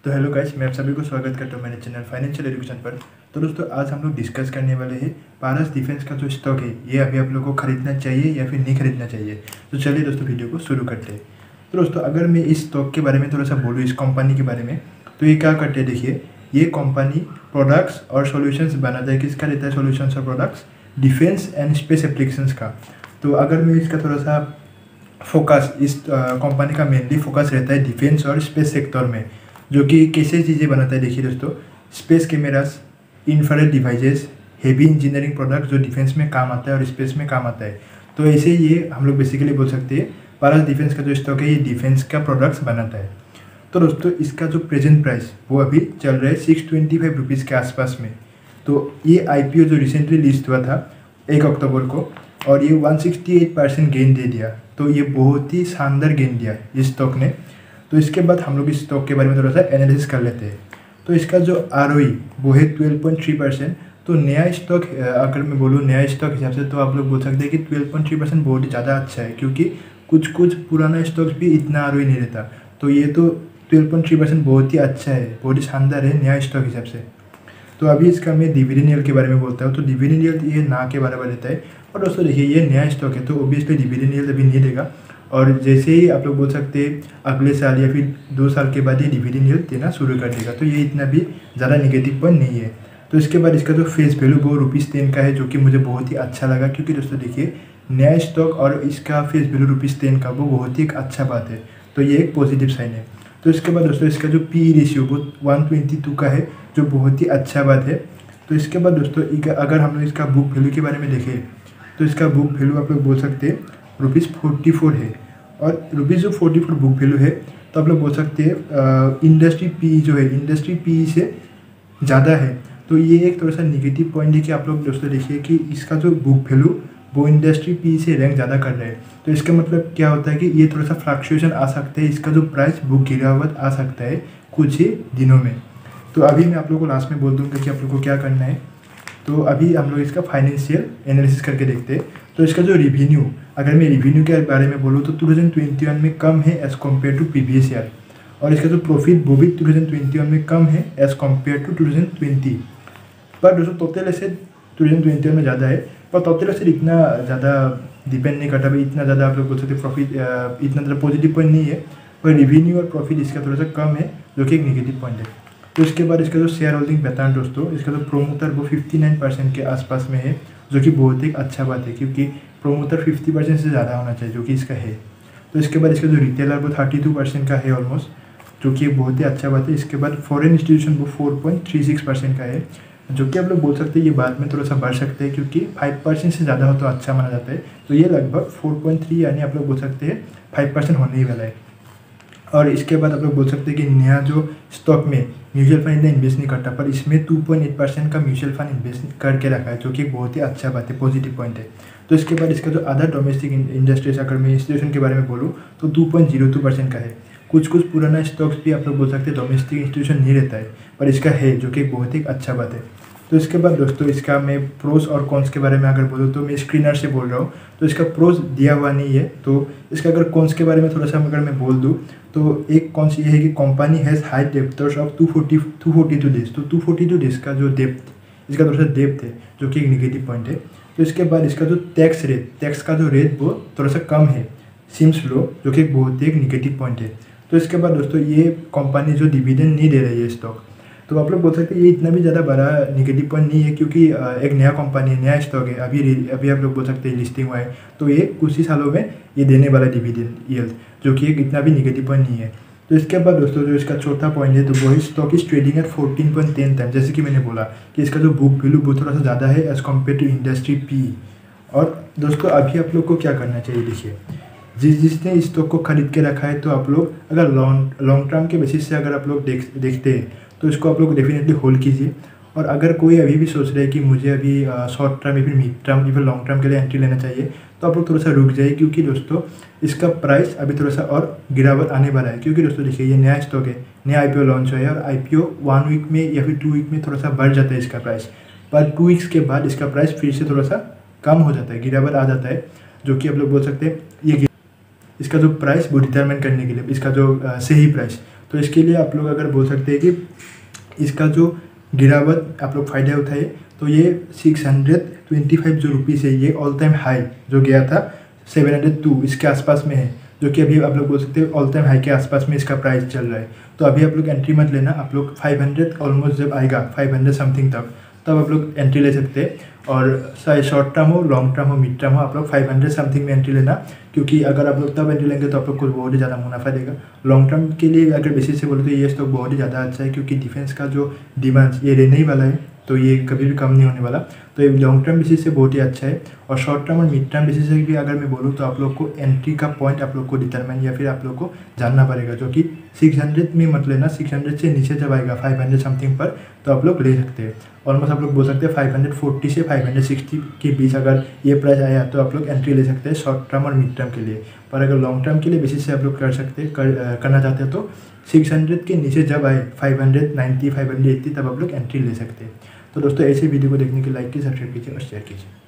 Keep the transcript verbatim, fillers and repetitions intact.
तो hello guys, मैं आप सभी को स्वागत करता हूँ मेरे चैनल फाइनेंशियल एजुकेशन पर। तो दोस्तों, आज हम लोग डिस्कस करने वाले हैं पारस डिफेंस का जो स्टॉक है, ये अभी आप लोगों को खरीदना चाहिए या फिर नहीं खरीदना चाहिए। तो चलिए दोस्तों, वीडियो को शुरू करते हैं। तो दोस्तों, अगर मैं इस स्टॉक के बारे में थोड़ा सा बोलूँ, इस कंपनी के बारे में, तो ये क्या करते हैं देखिए। ये कंपनी प्रोडक्ट्स और सोल्यूशंस बनाता है। किसका रहता है सोल्यूशंस और products? Defense and space applications का। तो अगर मैं इसका थोड़ा सा फोकस, इस कंपनी का मेनली फोकस रहता है डिफेंस और स्पेस सेक्टर में, जो कि कैसे चीज़ें बनाता है देखिए दोस्तों। Space cameras, infrared devices, heavy engineering product जो डिफेंस में काम आता है और स्पेस में काम आता है। तो ऐसे ये हम लोग बेसिकली बोल सकते हैं पारस डिफेंस का जो स्टॉक है, ये डिफेंस का प्रोडक्ट्स बनाता है। तो दोस्तों, इसका जो प्रेजेंट प्राइस वो अभी चल रहा है सिक्स ट्वेंटी फाइव रुपीज़ के आसपास में। तो ये आई पी ओ जो रिसेंटली लिस्ट हुआ था एक अक्टूबर को, और ये one sixty eight percent gain दे दिया। तो ये बहुत ही शानदार गेन दिया है इस स्टॉक ने। तो इसके बाद हम लोग इस स्टॉक के बारे में थोड़ा सा एनालिसिस कर लेते हैं। तो इसका जो आर ओ ई वो है ट्वेल्व पॉइंट थ्री परसेंट। तो नया स्टॉक, अगर मैं बोलूँ नया स्टॉक हिसाब से, तो आप लोग बोल सकते हैं कि ट्वेल्व पॉइंट थ्री परसेंट बहुत ही ज़्यादा अच्छा है, क्योंकि कुछ कुछ पुराना स्टॉक्स भी इतना आर ओ ई नहीं रहता। तो ये तो ट्वेल्व पॉइंट थ्री परसेंट बहुत ही अच्छा है, बहुत ही शानदार है नया स्टॉक हिसाब से। तो अभी इसका मैं डिविडेंड यील्ड के बारे में बोलता हूँ। तो डिविडेंड यील्ड ये ना के बराबर रहता है। और दोस्तों देखिए, ये नया स्टॉक है तो ऑब्वियसली डिविडेंड यील्ड अभी नहीं देगा, और जैसे ही आप लोग बोल सकते हैं अगले साल या फिर दो साल के बाद ये डिविडेंड यील्ड देना शुरू कर देगा। तो ये इतना भी ज़्यादा नेगेटिव पॉइंट नहीं है। तो इसके बाद इसका जो फेस वैल्यू वो रुपीज़ टेन का है, जो कि मुझे बहुत ही अच्छा लगा, क्योंकि दोस्तों देखिए नया स्टॉक और इसका फेस वैल्यू रुपीज़ टेन का वो बहुत ही एक अच्छा बात है। तो ये एक पॉजिटिव साइन है। तो इसके बाद दोस्तों, इसका जो पी ई रेशियो वो वन ट्वेंटी टू का है, जो बहुत ही अच्छा बात है। तो इसके बाद दोस्तों, अगर हम लोग इसका बुक वैल्यू के बारे में देखें, तो इसका बुक वैल्यू आप लोग बोल सकते हैं रुपीज़ फोर्टी फोर है। और रुपीज़ जो फोर्टी फोर बुक वैल्यू है, तो आप लोग बोल सकते हैं इंडस्ट्री पी जो है, इंडस्ट्री पी से ज़्यादा है। तो ये एक थोड़ा सा निगेटिव पॉइंट है कि आप लोग दोस्तों देखिए कि इसका जो बुक वैल्यू वो इंडस्ट्री पी से रैंक ज़्यादा कर रहा है। तो इसका मतलब क्या होता है कि ये थोड़ा सा फ्लक्चुएशन आ सकता है, इसका जो प्राइस बुक गिरावट आ सकता है कुछ ही दिनों में। तो अभी मैं आप लोगों को लास्ट में बोल दूँगा कि आप लोग को क्या करना है। तो अभी हम लोग इसका फाइनेंशियल एनालिसिस करके देखते हैं। तो इसका जो रिवेन्यू, अगर मैं रिवेन्यू के बारे में बोलूँ तो टू थाउजेंड ट्वेंटी वन में कम है as compare to previous year. और इसका जो प्रॉफिट वो भी टू थाउजेंड ट्वेंटी वन में कम है as compare to two thousand twenty. पर दोस्तों टोटल ऐसे टू थाउजेंड ट्वेंटी वन में ज़्यादा है, पर टोटल ऐसे इतना ज़्यादा डिपेंड नहीं करता भाई, इतना ज़्यादा आप लोग बोल सकते प्रॉफिट इतना ज़्यादा पॉजिटिव पॉइंट नहीं है। पर रिवेन्यू और प्रॉफिट इसका थोड़ा सा कम है, जो कि एक नेगेटिव पॉइंट है। तो इसके बाद इसका जो शेयर होल्डिंग पैटर्न दोस्तों, इसका जो प्रोमोटर वो फिफ्टी नाइन परसेंट के आसपास में है, जो कि बहुत ही अच्छा बात है, क्योंकि प्रोमोटर फिफ्टी परसेंट से ज़्यादा होना चाहिए, जो कि इसका है। तो इसके बाद इसका जो रिटेलर वो थर्टी टू परसेंट का है ऑलमोस्ट, जो कि बहुत ही अच्छा बात है। इसके बाद फॉरेन इंस्टीट्यूशन वो four point three six percent का है, जो कि आप लोग बोल सकते हैं ये बाद में थोड़ा सा बढ़ सकते हैं, क्योंकि फाइव परसेंट से ज़्यादा हो तो अच्छा माना जाता है। तो ये लगभग फोर पॉइंट थ्री यानी आप लोग बोल सकते हैं फाइव परसेंट होने ही वाला है। और इसके बाद आप लोग बोल सकते हैं कि नया जो स्टॉक में म्यूचुअल फंड इतना इन्वेस्ट नहीं करता, पर इसमें टू पॉइंट एट परसेंट का म्यूचुअल फंड इन्वेस्ट करके रखा है, जो कि बहुत ही अच्छा बात है, पॉजिटिव पॉइंट है। तो इसके बाद इसका जो अदर डोमेस्टिक इंडस्ट्रीज, अगर मैं इंस्टीट्यूशन के बारे में बोलूँ तो two point zero two percent का है। कुछ कुछ पुराना स्टॉक्स भी आप लोग बोल सकते हैं डोमेस्टिक इंस्टीट्यूशन नहीं रहता है, पर इसका है, जो कि बहुत ही अच्छा बात है। तो इसके बाद दोस्तों, इसका मैं प्रोस और कॉन्स के बारे में अगर बोलूँ तो मैं स्क्रीनर से बोल रहा हूँ, तो इसका प्रोस दिया हुआ नहीं है। तो इसका अगर कॉन्स के बारे में थोड़ा सा अगर मैं बोल दूँ, तो एक कॉन्स ये है कि company has high debtors of two forty two forty two days. तो टू फोर्टी टू डेज का जो डेप्थ, इसका थोड़ा सा डेप्थ है, जो कि एक निगेटिव पॉइंट है। तो इसके बाद इसका जो टैक्स रेट, टैक्स का जो रेट वो थोड़ा सा कम है, सीम्स लो, जो कि एक बहुत ही एक निगेटिव पॉइंट है। तो इसके बाद दोस्तों, ये कंपनी जो डिविडेंड नहीं दे रही है स्टॉक, तो आप लोग बोल सकते हैं ये इतना भी ज़्यादा बड़ा नेगेटिव पॉइंट नहीं है, क्योंकि एक नया कंपनी है, नया स्टॉक है, अभी अभी आप लोग बोल सकते हैं लिस्टिंग हुआ है। तो ये कुछ ही सालों में ये देने वाला डिविडेंड यील्ड, जो कि एक इतना भी नेगेटिव पॉइंट नहीं है। तो इसके बाद दोस्तों, जो इसका चौथा पॉइंट है, तो वही stock is trading at fourteen point ten time. जैसे कि मैंने बोला कि इसका जो बुक वैल्यू वो थोड़ा सा ज़्यादा है as compare to industry P. और दोस्तों, अभी आप लोग को क्या करना चाहिए देखिए, जिस जिसने इस स्टॉक को खरीद के रखा है, तो आप लोग अगर लॉन्ग लॉन्ग टर्म के बेसिस से अगर आप लोग देख देखते हैं तो इसको आप लोग डेफिनेटली होल्ड कीजिए। और अगर कोई अभी भी सोच रहे हैं कि मुझे अभी शॉर्ट टर्म या फिर मिड टर्म या फिर लॉन्ग टर्म के लिए एंट्री लेना चाहिए, तो आप लोग थोड़ा सा रुक जाइए, क्योंकि दोस्तों इसका प्राइस अभी थोड़ा सा और गिरावट आने वाला है। क्योंकि दोस्तों देखिए, ये नया स्टॉक है, नया आई पी ओ लॉन्च हुआ है, और I P O one week में या फिर टू वीक में थोड़ा सा बढ़ जाता है इसका प्राइस, पर टू वीक्स के बाद इसका प्राइस फिर से थोड़ा सा कम हो जाता है, गिरावट आ जाता है, जो कि आप लोग बोल सकते हैं ये इसका जो प्राइस वो डिटरमाइन करने के लिए, इसका जो सही प्राइस, तो इसके लिए आप लोग अगर बोल सकते हैं कि इसका जो गिरावट आप लोग फ़ायदा उठाए तो ये सिक्स हंड्रेड ट्वेंटी फाइव जो रुपीज़ है ये ऑल टाइम हाई जो गया था सेवन हंड्रेड टू इसके आसपास में है, जो कि अभी आप लोग बोल सकते हैं ऑल टाइम हाई के आसपास में इसका प्राइस चल रहा है। तो अभी आप लोग एंट्री मत लेना, आप लोग फाइव हंड्रेड ऑलमोस्ट जब आएगा फाइव हंड्रेड समथिंग तक तब आप लोग एंट्री ले सकते हैं। और चाहे शॉर्ट टर्म हो, लॉन्ग टर्म हो, मिड टर्म हो, आप लोग फाइव हंड्रेड समथिंग में एंट्री लेना, क्योंकि अगर आप लोग तब एंट्री लेंगे तो आप लोग को बहुत ही ज़्यादा मुनाफा देगा। लॉन्ग टर्म के लिए अगर बेसिस से बोले तो ये स्टॉक बहुत ही ज़्यादा अच्छा है, क्योंकि डिफेंस का जो डिमांड ये रहने ही वाला है, तो ये कभी भी कम नहीं होने वाला। तो ये लॉन्ग टर्म बेसिस से बहुत ही अच्छा है। और शॉर्ट टर्म और मिड टर्म बेसिस से भी अगर मैं बोलूँ तो आप लोग को एंट्री का पॉइंट आप लोग को डिटरमाइन या फिर आप लोग को जानना पड़ेगा, जो कि सिक्स हंड्रेड में मत लेना। सिक्स हंड्रेड से नीचे जब आएगा फाइव हंड्रेड समथिंग पर तो आप लोग ले सकते हैं। ऑलमोस्ट आप लोग बोल सकते हैं फाइव हंड्रेड फोर्टी से फाइव हंड्रेड सिक्सटी के बीच अगर ये प्राइस आया तो आप लोग एंट्री ले सकते हैं शॉर्ट टर्म और मिड टर्म के लिए। पर अगर लॉन्ग टर्म के लिए बेसिस से आप लोग कर सकते कर, करना चाहते हैं तो सिक्स हंड्रेड के नीचे जब आए five hundred ninety five hundred eighty तब आप लोग एंट्री ले सकते हैं। तो दोस्तों ऐसे वीडियो को देखने के लाइक कीजिए, सब्सक्राइब कीजिए और शेयर कीजिए।